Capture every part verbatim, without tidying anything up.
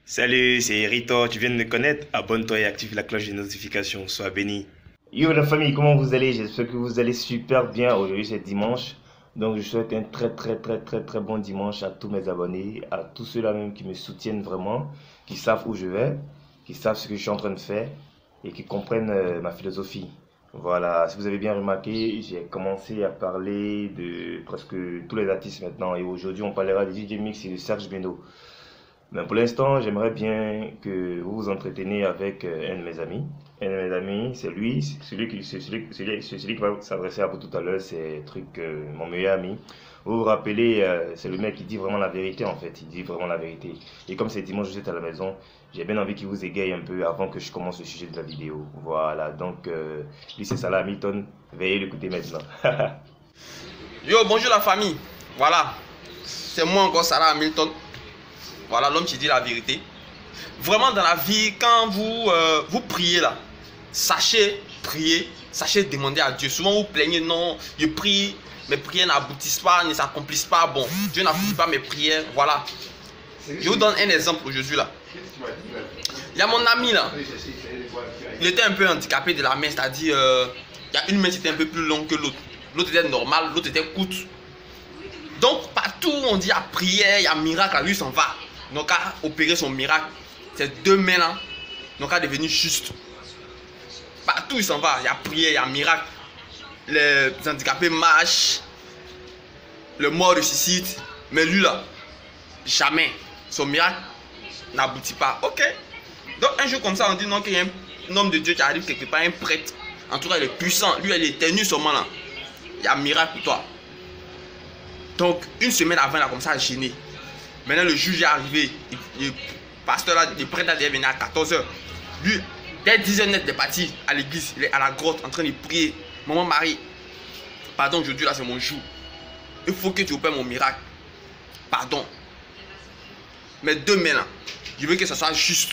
Salut, c'est Rito, tu viens de me connaître? Abonne-toi et active la cloche des notifications, sois béni. Yo la famille, comment vous allez? J'espère que vous allez super bien. Aujourd'hui c'est dimanche, donc je souhaite un très très très très très bon dimanche à tous mes abonnés, à tous ceux-là même qui me soutiennent vraiment, qui savent où je vais, qui savent ce que je suis en train de faire et qui comprennent euh, ma philosophie. Voilà, si vous avez bien remarqué, j'ai commencé à parler de presque tous les artistes maintenant et aujourd'hui on parlera de D J Mix et de Serge Beno. Mais pour l'instant, j'aimerais bien que vous vous entretenez avec euh, un de mes amis. Un de mes amis, c'est lui, c'est celui qui, c'est celui, celui, c'est celui qui va s'adresser à vous tout à l'heure, c'est truc, euh, mon meilleur ami. Vous vous rappelez, euh, c'est le mec qui dit vraiment la vérité en fait, il dit vraiment la vérité. Et comme c'est dimanche, vous êtes à la maison, j'ai bien envie qu'il vous égaye un peu avant que je commence le sujet de la vidéo. Voilà, donc euh, lui c'est Salah Hamilton, veuillez l'écouter maintenant. Yo, bonjour la famille, voilà, c'est moi encore Salah Hamilton. Voilà l'homme qui dit la vérité. Vraiment dans la vie, quand vous, euh, vous priez là, sachez prier, sachez demander à Dieu. Souvent vous plaignez, non, je prie, mes prières n'aboutissent pas, ne s'accomplissent pas. Bon, Dieu n'accomplit pas mes prières, voilà. Je vous donne un exemple aujourd'hui là. Il y a mon ami là, il était un peu handicapé de la main, c'est-à-dire, euh, il y a une main qui était un peu plus longue que l'autre. L'autre était normale, l'autre était courte. Donc partout où on dit à prière, il y a miracle, lui s'en va. Donc à opérer son miracle, ces deux mains là, donc à devenir juste. Partout il s'en va, il y a prière, il y a miracle. Les handicapés marchent, le mort ressuscite, mais lui là, jamais. Son miracle n'aboutit pas. Ok. Donc un jour comme ça, on dit non qu'il y a un homme de Dieu qui arrive quelque part, un prêtre. En tout cas il est puissant, lui il est éternel seulement là. Il y a un miracle pour toi. Donc une semaine avant, il a commencé à gêner. Maintenant le juge est arrivé, le pasteur là, le prêtre là est venu à quatorze heures. Lui, dès dix heures net, il est parti à l'église, il est à la grotte en train de prier. Maman Marie, pardon, aujourd'hui là c'est mon jour. Il faut que tu opères mon miracle. Pardon. Mais demain là, je veux que ça soit juste.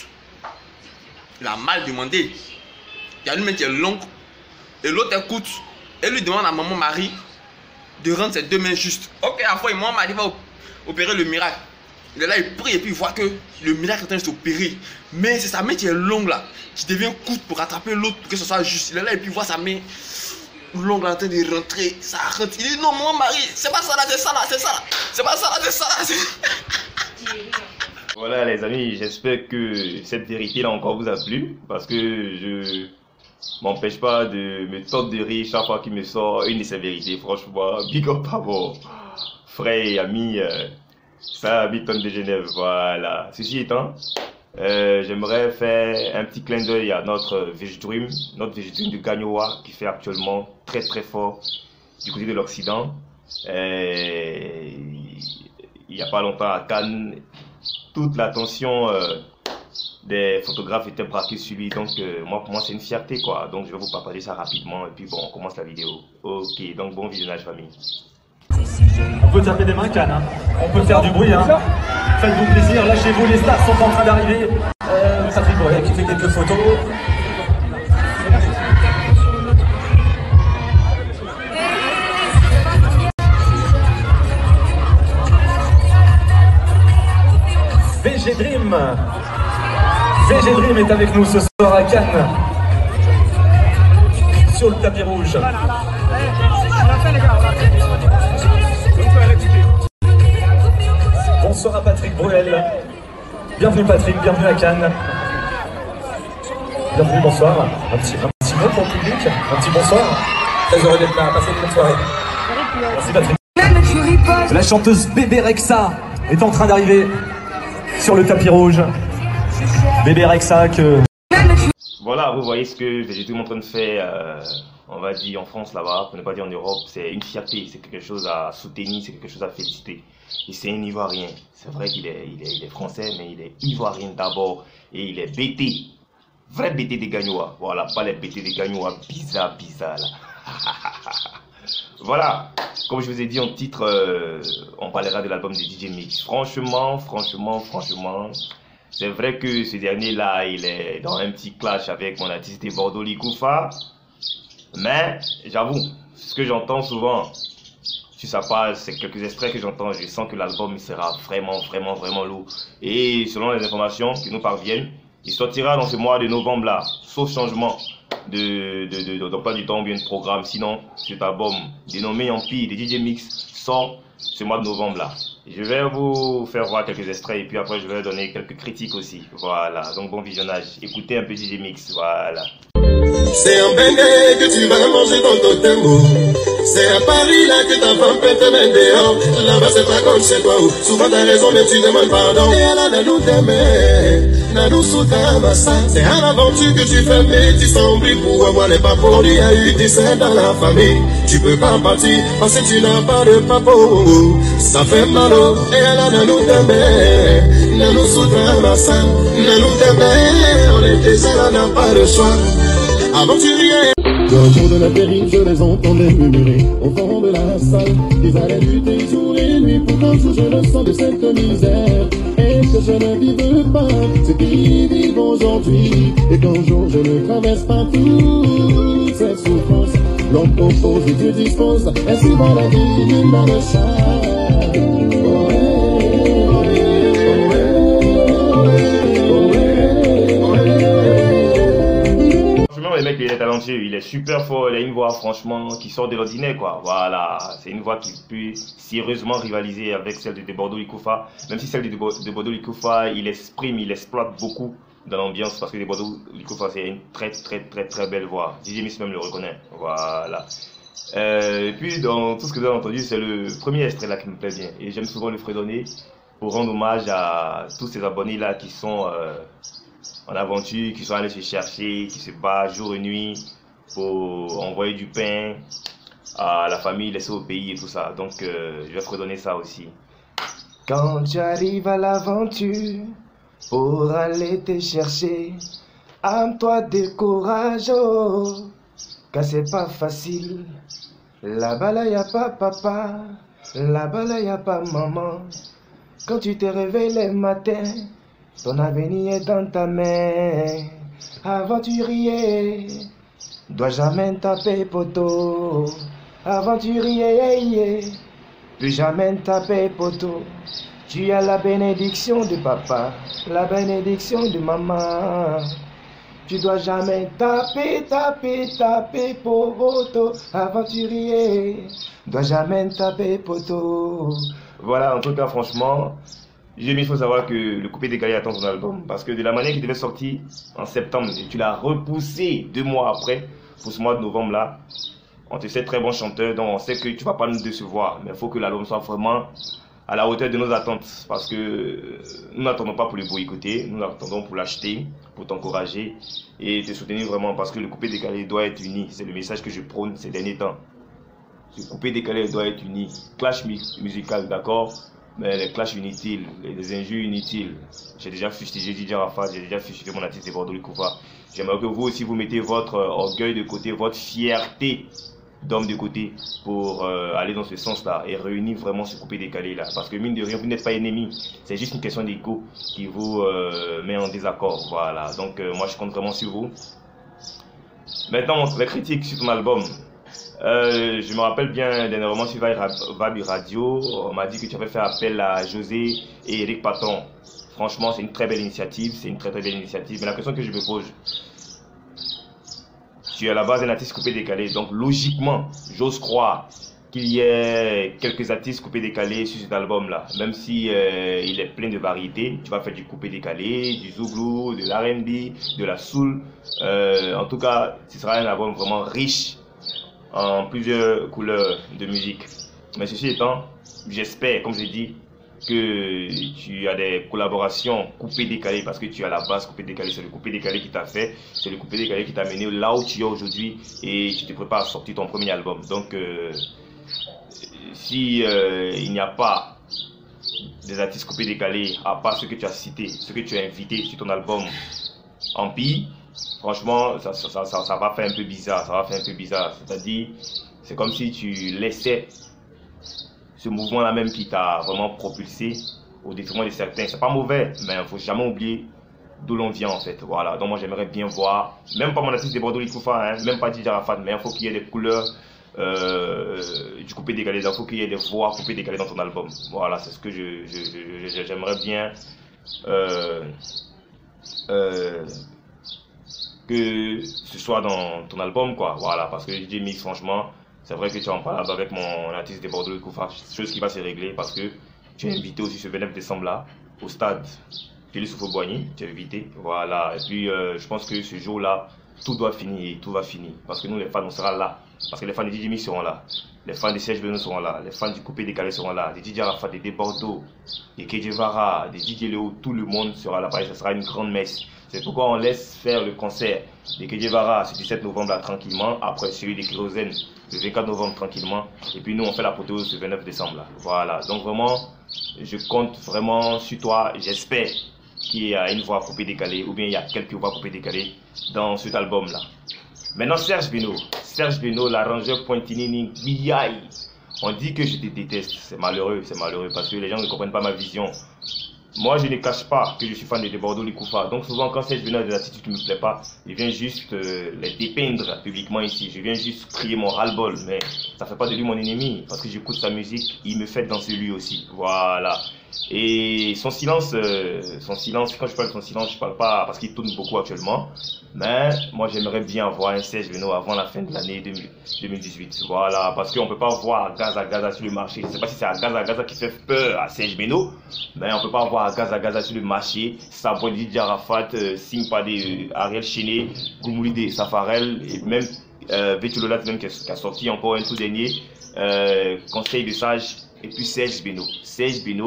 Il a mal demandé. Il y a une main qui est longue et l'autre est courte. Et lui demande à maman Marie de rendre ses deux mains justes. Ok, à la fois, maman Marie va opérer le miracle. Il est là, il prie et puis il voit que le miracle est en train de s'opérer. Mais c'est sa main qui est longue là, qui devient courte pour rattraper l'autre, pour que ce soit juste. Il est là et puis il voit sa main longue là, en train de rentrer. Ça rentre. Il dit non, maman Marie, c'est pas ça là, c'est ça là, c'est ça là. C'est pas ça là, c'est ça là. Voilà les amis, j'espère que cette vérité là encore vous a plu, parce que je m'empêche pas de me tordre de rire chaque fois qu'il me sort une de ces vérités. Franchement, big up à mon frère et ami euh, Salah Hamilton de Genève. Voilà. Ceci étant, euh, j'aimerais faire un petit clin d'œil à notre Veg Dream, notre Veg Dream de Gagnoa qui fait actuellement très très fort du côté de l'Occident. Il n'y a pas longtemps à Cannes, toute l'attention euh, des photographes étaient braqués sur lui, donc euh, moi pour moi c'est une fierté quoi, donc je vais vous partager ça rapidement et puis bon on commence la vidéo. Ok, donc bon visionnage famille. On peut taper des mains Cannes, hein. On peut faire du bruit, hein. Faites-vous plaisir, lâchez-vous, les stars sont en train d'arriver. Euh, Patrick Bourret qui fait quelques photos. V G Dream V G Dream est avec nous ce soir à Cannes, sur le tapis rouge. Bonsoir à Patrick Bruel. Bienvenue Patrick, bienvenue à Cannes. Bienvenue, bonsoir. Un petit, un petit mot pour le public, un petit bonsoir. Très heureux d'être là, passez une bonne soirée. Merci Patrick. La chanteuse Bébé Rexha est en train d'arriver sur le tapis rouge. Bébé Rexha que... Voilà, vous voyez ce que j'ai tout en train de faire, euh, on va dire en France là-bas, pour ne pas dire en Europe, c'est une fierté, c'est quelque chose à soutenir, c'est quelque chose à féliciter. Et c'est un Ivoirien, c'est vrai qu'il est, il est, il est français, mais il est Ivoirien d'abord, et il est B T, vrai B T des Gagnois, voilà, pas les B T des Gagnois, bizarre, bizarre là. Voilà, comme je vous ai dit en titre, euh, on parlera de l'album de D J Mix. Franchement, franchement, franchement, c'est vrai que ce dernier-là, il est dans un petit clash avec mon artiste de Bordeaux, Likoufa. Mais, j'avoue, ce que j'entends souvent sur sa page, c'est quelques extraits que j'entends, je sens que l'album sera vraiment, vraiment, vraiment lourd. Et selon les informations qui nous parviennent, il sortira dans ce mois de novembre-là, sauf changement de, de, de, de, de pas du temps ou bien de programme. Sinon, cet album dénommé Empire de D J Mix sort ce mois de novembre-là. Je vais vous faire voir quelques extraits et puis après je vais donner quelques critiques aussi. Voilà, donc bon visionnage. Écoutez un peu D J Mix, voilà. C'est en Bénin que tu vas manger ton totem. C'est à Paris là que ta femme peut te mettre dehors. Là-bas c'est pas comme chez toi. Souvent t'as raison mais tu demandes pardon. Et là, Nanou t'aimait, Nanou sous ta masse. C'est à l'aventure que tu fais mais tu sembles pour avoir les papos. Il y a eu des scènes dans la famille. Tu peux pas partir parce que tu n'as pas de papo. Ça fait mal. Et là, Nanou t'aimait, Nanou sous ta masse. Nanou t'aimait, on est déjà là, n'a pas de choix. Aventurier. Le jour de la pérille, je les entendais murmurer au fond de la salle. Ils allaient lutter jour et nuit pour qu'un jour je le sens de cette misère. Et que je ne vive pas ce qu'ils vivent aujourd'hui. Et qu'un jour je ne traverse pas toute cette souffrance. L'homme propose et Dieu dispose. Ainsi va la vie, nul n'a le choix. Oh, le mec il est talentueux, il est super fort, il a une voix franchement qui sort de l'ordinaire quoi. Voilà, c'est une voix qui peut sérieusement rivaliser avec celle de Debordo Likoufa. Même si celle de Debordo Likoufa, il exprime, il exploite beaucoup dans l'ambiance parce que Debordo Likoufa c'est une très très très très belle voix. D J Mix même le reconnaît. Voilà. Euh, et puis dans tout ce que vous avez entendu, c'est le premier extrait là qui me plaît bien et j'aime souvent le fredonner pour rendre hommage à tous ces abonnés là qui sont euh, en aventure, qui sont allés se chercher, qui se battent jour et nuit pour envoyer du pain à la famille laissée au pays et tout ça. Donc euh, je vais redonner ça aussi. Quand tu arrives à l'aventure pour aller te chercher, arme-toi de courage, oh, car c'est pas facile. Là-bas là y a pas papa, là-bas là y a pas maman. Quand tu te réveilles le matin, ton avenir est dans ta main. Aventurier, dois jamais taper poteau. Aventurier, plus jamais taper poteau. Tu as la bénédiction de papa, la bénédiction de maman. Tu dois jamais taper, taper, taper poteau. Aventurier, dois jamais taper poteau. Voilà, en tout cas, franchement, il faut savoir que le coupé décalé attend son album parce que de la manière qu'il devait sortir en septembre et tu l'as repoussé deux mois après pour ce mois de novembre là, on te sait très bon chanteur donc on sait que tu vas pas nous décevoir mais il faut que l'album soit vraiment à la hauteur de nos attentes parce que nous n'attendons pas pour le boycotter, nous attendons pour l'acheter, pour t'encourager et te soutenir vraiment parce que le coupé décalé doit être uni, c'est le message que je prône ces derniers temps. Le coupé décalé doit être uni, clash musical d'accord, mais les clashs inutiles, les injures inutiles, j'ai déjà fustigé D J Arafat, j'ai déjà fustigé mon artiste Debordo Likoufa. J'aimerais que vous aussi vous mettez votre orgueil de côté, votre fierté d'homme de côté pour euh, aller dans ce sens-là et réunir vraiment ce coupé décalé là. Parce que mine de rien, vous n'êtes pas ennemis, c'est juste une question d'ego qui vous euh, met en désaccord. Voilà, donc euh, moi je compte vraiment sur vous. Maintenant, les critiques sur ton album. Euh, je me rappelle bien dernièrement sur Vabi Radio, on m'a dit que tu avais fait appel à José et Eric Patton. Franchement, c'est une très belle initiative, c'est une très très belle initiative. Mais la question que je me pose, tu es à la base un artiste coupé décalé, donc logiquement, j'ose croire qu'il y ait quelques artistes coupé décalé sur cet album-là. Même si euh, il est plein de variétés, tu vas faire du coupé décalé, du zouglou, de l'R and B, de la soul. Euh, en tout cas, ce sera un album vraiment riche en plusieurs couleurs de musique. Mais ceci étant, j'espère, comme je dis, que tu as des collaborations coupées décalées parce que tu as la base coupé décalé, c'est le coupé décalé qui t'a fait, c'est le coupé décalé qui t'a mené là où tu es aujourd'hui et tu te prépares à sortir ton premier album. Donc, euh, si euh, il n'y a pas des artistes coupés décalés, à part ceux que tu as cités, ceux que tu as invités sur ton album Empire, franchement, ça, ça, ça, ça va faire un peu bizarre, ça va faire un peu bizarre. C'est-à-dire, c'est comme si tu laissais ce mouvement-là même qui t'a vraiment propulsé au détriment de certains. C'est pas mauvais, mais il ne faut jamais oublier d'où l'on vient en fait. Voilà, donc moi j'aimerais bien voir, même pas mon artiste Debordo Likoufa, hein, même pas D J Arafat, mais il faut qu'il y ait des couleurs euh, du coupé décalé. Il faut qu'il y ait des voix coupées décalées dans ton album. Voilà, c'est ce que je, je, je, j'aimerais bien euh, euh, que ce soit dans ton album, quoi. Voilà, parce que D J Mix, franchement, c'est vrai que tu en parles avec mon artiste des Bordeaux de Koufa, chose qui va se régler parce que tu es invité aussi ce vingt-neuf décembre là, au stade Félix Houphouët-Boigny, tu es invité, voilà. Et puis euh, je pense que ce jour-là, tout doit finir, tout va finir. Parce que nous les fans, on sera là. Parce que les fans de D J Mix seront là. Les fans de Serge Beno seront là. Les fans du Coupé Décalé seront là. Des D J Arafat, des Bordeaux, des K J Vara, des D J Léo, tout le monde sera là. Pareil, ce sera une grande messe. C'est pourquoi on laisse faire le concert des K J Vara ce dix-sept novembre là, tranquillement. Après celui des Kérosène le vingt-quatre novembre tranquillement. Et puis nous on fait l'apothéose ce vingt-neuf décembre là. Voilà. Donc vraiment, je compte vraiment sur toi. J'espère qu'il y a une voix coupée décalée ou bien il y a quelques voix coupées décalées dans cet album là. Maintenant Serge Beno, Serge Beno, l'arrangeur Pointinini, Biaï. On dit que je te déteste, c'est malheureux, c'est malheureux parce que les gens ne comprennent pas ma vision. Moi je ne cache pas que je suis fan de Bordeaux Likoufa. Donc souvent quand Serge Beno a des attitudes qui ne me plaisent pas, je viens juste euh, les dépeindre publiquement ici. Je viens juste crier mon ras-le-bol, mais ça ne fait pas de lui mon ennemi parce que j'écoute sa musique, il me fait danser lui aussi. Voilà. Et son silence, euh, son silence, quand je parle de son silence, je ne parle pas parce qu'il tourne beaucoup actuellement. Mais moi j'aimerais bien voir un Serge Beno avant la fin de l'année deux mille dix-huit. Voilà, parce qu'on ne peut pas voir Gaza Gaza sur le marché. Je ne sais pas si c'est à Gaza Gaza qui fait peur à Serge Beno, mais on ne peut pas voir Gaza Gaza sur le marché. Sabo Didier Arafat, euh, Simpade, euh, Ariel Chené, Goumoulide, Safarel, et même euh, Vétulolat même qui a, qui a sorti encore un tout dernier euh, conseil de sage. Et puis Serge Beno. Serge Beno,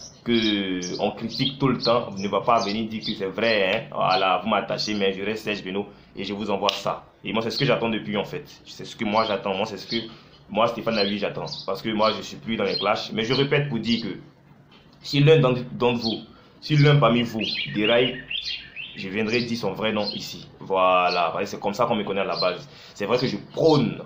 que on critique tout le temps, ne va pas venir dire que c'est vrai, hein. Voilà, vous m'attachez, mais je reste Serge Beno et je vous envoie ça. Et moi, c'est ce que j'attends depuis en fait. C'est ce que moi j'attends. Moi, c'est ce que moi, Stéphane Lavi, j'attends. Parce que moi, je suis plus dans les clashs. Mais je répète pour dire que si l'un d'entre vous, si l'un parmi vous déraille, je viendrai dire son vrai nom ici. Voilà, c'est comme ça qu'on me connaît à la base. C'est vrai que je prône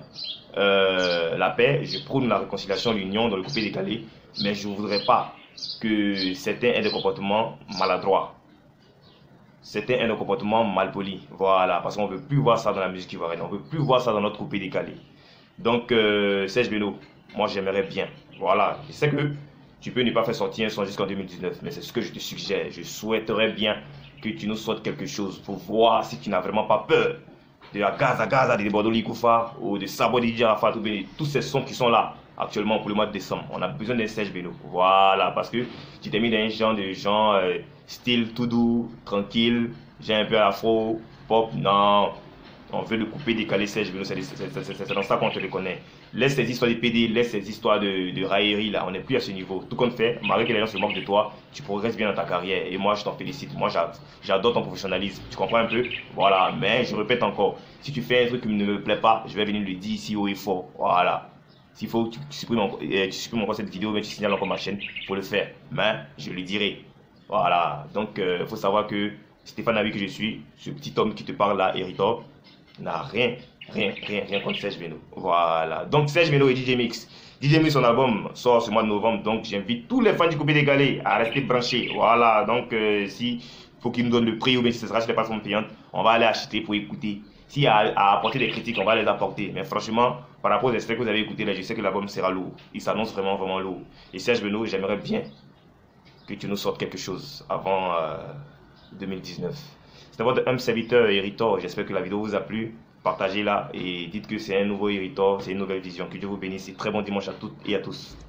euh, la paix, je prône la réconciliation, l'union dans le coupé décalé, mais je ne voudrais pas que certains aient des comportements maladroits, certains aient des comportements malpolis, voilà, parce qu'on ne veut plus voir ça dans la musique ivoirienne, on ne veut plus voir ça dans notre coupé décalé. Donc, euh, Serge Beno, moi j'aimerais bien, voilà, je sais que tu peux ne pas faire sortir un son jusqu'en deux mille dix-neuf, mais c'est ce que je te suggère, je souhaiterais bien que tu nous sortes quelque chose pour voir si tu n'as vraiment pas peur de la Gaza Gaza, de Bordeaux Likoufa, ou de Sabo Didier Arafat, ou bien tous ces sons qui sont là actuellement pour le mois de décembre. On a besoin d'un Serge Beno. Voilà, parce que tu t'es mis dans un genre de gens euh, style tout doux, tranquille, j'ai un peu afro, pop. Non, on veut le couper, décaler Serge Beno, c'est dans ça qu'on te reconnaît. Laisse ces histoires de P D, laisse ces histoires de, de raillerie là, on n'est plus à ce niveau. Tout compte fait, malgré que les gens se moquent de toi, tu progresses bien dans ta carrière et moi je t'en félicite. Moi j'adore ton professionnalisme, tu comprends un peu? Voilà, mais je répète encore, si tu fais un truc qui ne me plaît pas, je vais venir le dire ici haut et fort. Voilà. S'il faut que tu supprimes encore, tu supprimes encore cette vidéo, mais tu signales encore ma chaîne, il faut le faire. Mais je le dirai. Voilà. Donc, il euh, faut savoir que Stéphane Lavi que je suis, ce petit homme qui te parle là, Héritor, n'a rien, rien, rien, rien contre Serge Beno. Voilà. Donc, Serge Beno et D J Mix. D J Mix, son album sort ce mois de novembre. Donc, j'invite tous les fans du coupé décalé à rester branchés. Voilà. Donc, euh, si faut qu'ils nous donnent le prix ou bien si ce sera sur les plateformes payantes, on va aller acheter pour écouter. S'il y a à apporter des critiques, on va les apporter. Mais franchement, par rapport aux extraits que vous avez écoutés, là, je sais que l'album sera lourd. Il s'annonce vraiment, vraiment lourd. Et Serge Beno, j'aimerais bien que tu nous sortes quelque chose avant euh, deux mille dix-neuf. C'était votre humble serviteur Héritor. J'espère que la vidéo vous a plu. Partagez-la et dites que c'est un nouveau Héritor, c'est une nouvelle vision. Que Dieu vous bénisse. Et très bon dimanche à toutes et à tous.